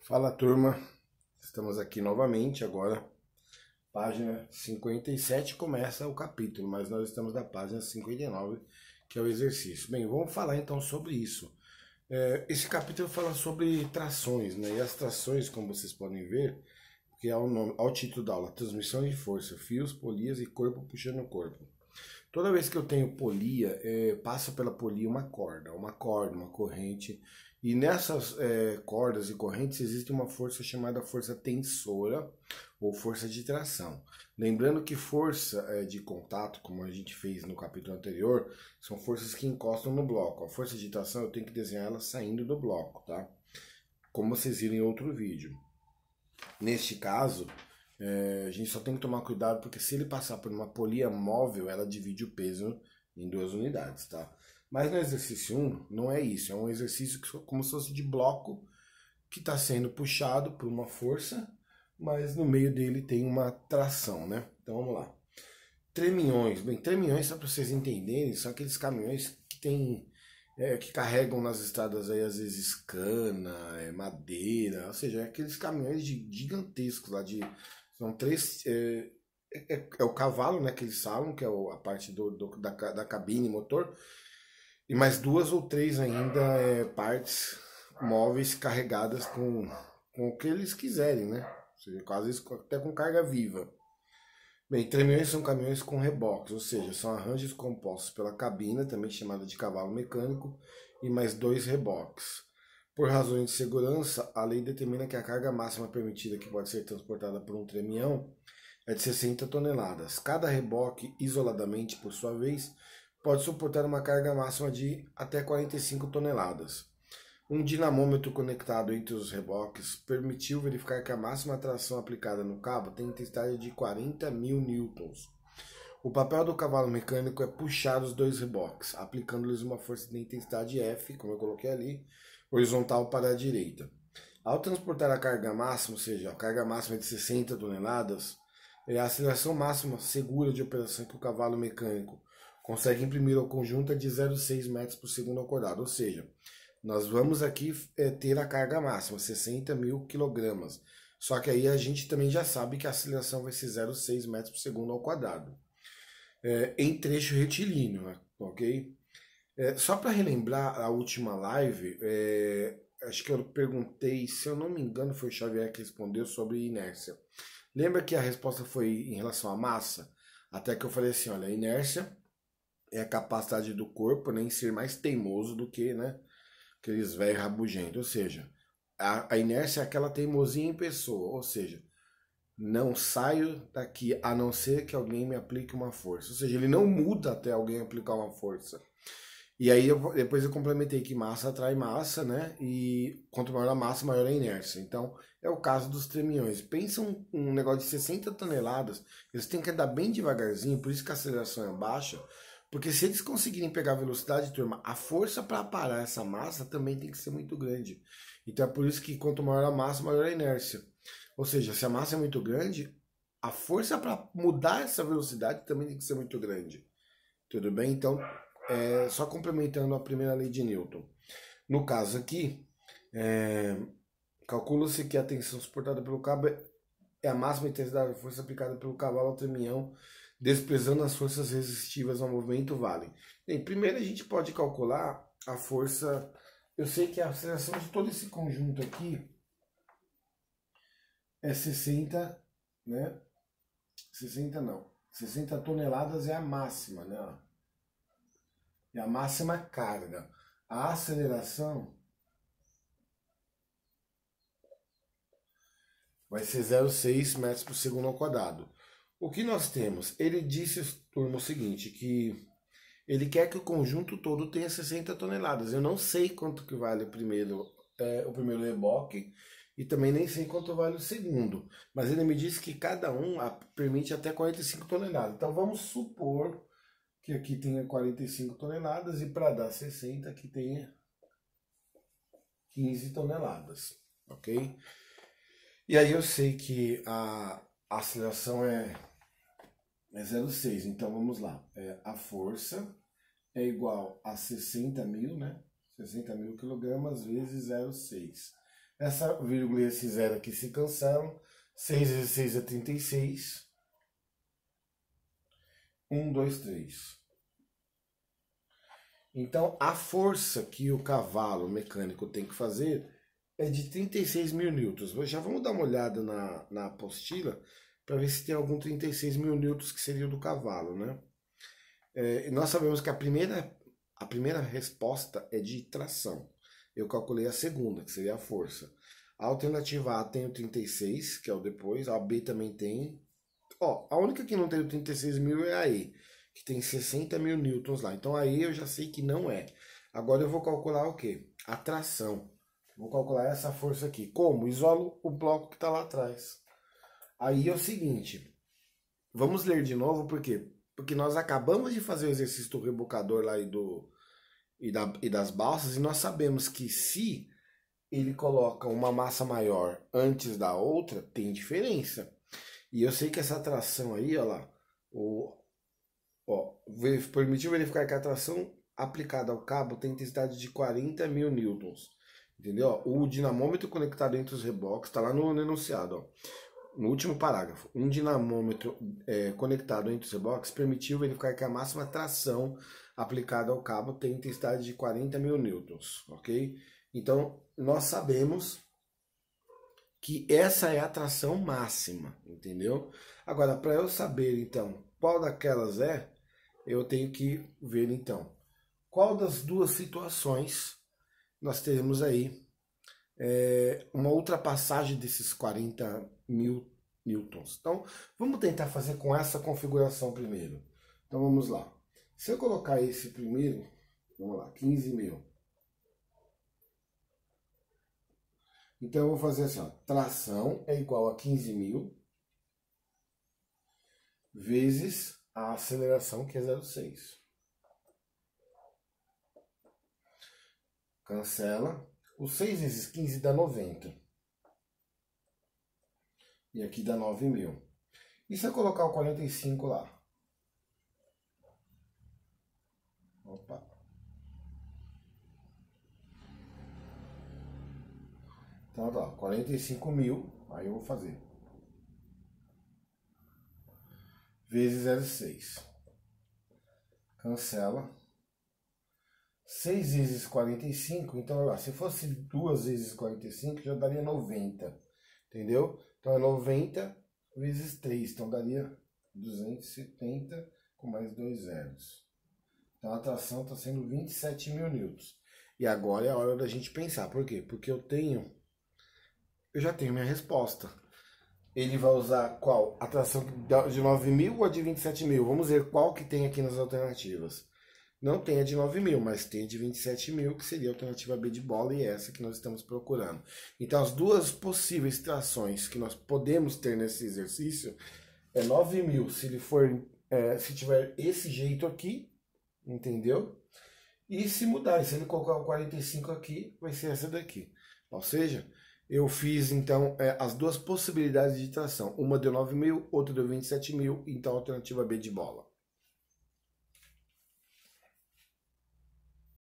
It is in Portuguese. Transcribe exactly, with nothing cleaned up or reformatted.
Fala, turma, estamos aqui novamente agora, página cinquenta e sete começa o capítulo, mas nós estamos na página cinquenta e nove, que é o exercício. Bem, vamos falar então sobre isso. É, esse capítulo fala sobre trações, né? E as trações, como vocês podem ver, que é o nome, ao título da aula, transmissão de força, fios, polias e corpo puxando o corpo. Toda vez que eu tenho polia, é, passa pela polia uma corda, uma corda, uma corrente, e nessas é, cordas e correntes existe uma força chamada força tensora ou força de tração. Lembrando que força é, de contato, como a gente fez no capítulo anterior, são forças que encostam no bloco. A força de tração eu tenho que desenhar ela saindo do bloco, tá? Como vocês viram em outro vídeo. Neste caso, é, a gente só tem que tomar cuidado porque se ele passar por uma polia móvel, ela divide o peso em duas unidades, tá? Mas no exercício um, não é isso. É um exercício que, como se fosse de bloco que está sendo puxado por uma força, mas no meio dele tem uma tração, né? Então vamos lá. Treminhões. Bem, treminhões, só para vocês entenderem, são aqueles caminhões que tem, é, que carregam nas estradas aí às vezes cana, é, madeira, ou seja, é aqueles caminhões de, gigantescos lá de... São três... É, é, é o cavalo, né, que eles falam, que é a parte do, do, da, da cabine, motor, e mais duas ou três ainda é, partes móveis carregadas com, com o que eles quiserem, né? Ou seja, às vezes até com carga viva. Bem, treminhões são caminhões com reboques, ou seja, são arranjos compostos pela cabina, também chamada de cavalo mecânico, e mais dois reboques. Por razões de segurança, a lei determina que a carga máxima permitida que pode ser transportada por um treminhão é de sessenta toneladas. Cada reboque, isoladamente, por sua vez, pode suportar uma carga máxima de até quarenta e cinco toneladas. Um dinamômetro conectado entre os reboques permitiu verificar que a máxima tração aplicada no cabo tem intensidade de quarenta mil newtons. O papel do cavalo mecânico é puxar os dois reboques, aplicando-lhes uma força de intensidade F, como eu coloquei ali, horizontal para a direita. Ao transportar a carga máxima, ou seja, a carga máxima de sessenta toneladas, a aceleração máxima segura de operação que o cavalo mecânico consegue imprimir ao conjunto é de zero vírgula seis metros por segundo ao quadrado, ou seja, nós vamos aqui é, ter a carga máxima, sessenta mil quilogramas. Só que aí a gente também já sabe que a aceleração vai ser zero vírgula seis metros por segundo ao quadrado. É, em trecho retilíneo, né? Ok? É, só para relembrar a última live, é, acho que eu perguntei, se eu não me engano, foi o Xavier que respondeu sobre inércia. Lembra que a resposta foi em relação à massa? Até que eu falei assim, olha, a inércia é a capacidade do corpo, né, em ser mais teimoso do que, né, aqueles velhos rabugentos. Ou seja, a, a inércia é aquela teimosia em pessoa. Ou seja, não saio daqui a não ser que alguém me aplique uma força. Ou seja, ele não muda até alguém aplicar uma força. E aí eu, depois eu complementei que massa atrai massa, né? E quanto maior a massa, maior a inércia. Então, é o caso dos treminhões. Pensa um, um negócio de sessenta toneladas, eles têm que andar bem devagarzinho, por isso que a aceleração é baixa. Porque se eles conseguirem pegar a velocidade, turma, a força para parar essa massa também tem que ser muito grande. Então é por isso que quanto maior a massa, maior a inércia. Ou seja, se a massa é muito grande, a força para mudar essa velocidade também tem que ser muito grande. Tudo bem? Então, é, só complementando a primeira lei de Newton. No caso aqui, é, calcula-se que a tensão suportada pelo cabo é a máxima intensidade da força aplicada pelo cavalo ao treminhão, desprezando as forças resistivas ao movimento vale. Bem, primeiro a gente pode calcular a força. Eu sei que a aceleração de todo esse conjunto aqui é sessenta, né? sessenta não. sessenta toneladas é a máxima, né? É a máxima carga. A aceleração vai ser zero vírgula seis metros por segundo ao quadrado. O que nós temos? Ele disse, turma, o seguinte, que ele quer que o conjunto todo tenha sessenta toneladas. Eu não sei quanto que vale primeiro, é, o primeiro reboque e também nem sei quanto vale o segundo. Mas ele me disse que cada um permite até quarenta e cinco toneladas. Então vamos supor que aqui tenha quarenta e cinco toneladas e para dar sessenta aqui tenha quinze toneladas, ok? E aí eu sei que a A aceleração é, é zero vírgula seis, então vamos lá. É, a força é igual a sessenta mil, né? sessenta mil quilogramas vezes zero vírgula seis. Essa vírgula e esse zero aqui se cancelam. seis vezes seis é trinta e seis. um, dois, três. Então, a força que o cavalo mecânico tem que fazer é de trinta e seis mil newtons. Já vamos dar uma olhada na, na apostila para ver se tem algum trinta e seis mil newtons que seria o do cavalo, né? É, nós sabemos que a primeira, a primeira resposta é de tração. Eu calculei a segunda, que seria a força. A alternativa A tem o trinta e seis, que é o depois. A B também tem. Ó, a única que não tem o trinta e seis mil é a E, que tem sessenta mil newtons lá. Então a E eu já sei que não é. Agora eu vou calcular o quê? A tração. Vou calcular essa força aqui. Como? Isolo o bloco que está lá atrás. Aí é o seguinte. Vamos ler de novo, por quê? Porque nós acabamos de fazer o exercício do rebocador lá e, do, e, da, e das balsas, e nós sabemos que se ele coloca uma massa maior antes da outra, tem diferença. E eu sei que essa tração aí, ó lá, o, ó, permitiu verificar que a tração aplicada ao cabo tem intensidade de quarenta mil newtons. Entendeu? O dinamômetro conectado entre os reboques, está lá no enunciado, ó. No último parágrafo, um dinamômetro é, conectado entre os reboques permitiu verificar que a máxima tração aplicada ao cabo tem intensidade de quarenta mil newtons, ok? Então, nós sabemos que essa é a tração máxima, entendeu? Agora, para eu saber, então, qual daquelas é, eu tenho que ver, então, qual das duas situações nós teremos aí É uma ultrapassagem desses quarenta mil newtons. Então, vamos tentar fazer com essa configuração primeiro. Então, vamos lá. Se eu colocar esse primeiro, vamos lá, quinze mil. Então, eu vou fazer assim, ó, tração é igual a quinze mil vezes a aceleração, que é zero vírgula seis. Cancela. O seis vezes quinze dá noventa. E aqui dá nove mil. E se eu colocar o quarenta e cinco lá? Opa. Então tá, quarenta e cinco mil. Aí eu vou fazer. Vezes zero vírgula seis. Cancela. seis vezes quarenta e cinco, então se fosse duas vezes quarenta e cinco, já daria noventa, entendeu? Então é noventa vezes três, então daria duzentos e setenta com mais dois zeros. Então a tração está sendo vinte e sete mil newtons. E agora é a hora da gente pensar, por quê? Porque eu tenho, eu já tenho minha resposta. Ele vai usar qual? A tração de nove mil ou a de vinte e sete mil? Vamos ver qual que tem aqui nas alternativas. Não tem a de nove mil, mas tem a de vinte e sete mil, que seria a alternativa B de bola, e essa que nós estamos procurando. Então, as duas possíveis trações que nós podemos ter nesse exercício é nove mil, se ele for, é, se tiver esse jeito aqui, entendeu? E se mudar, se ele colocar o quarenta e cinco aqui, vai ser essa daqui. Ou seja, eu fiz, então, é, as duas possibilidades de tração. Uma deu nove mil, outra deu vinte e sete mil, então a alternativa B de bola.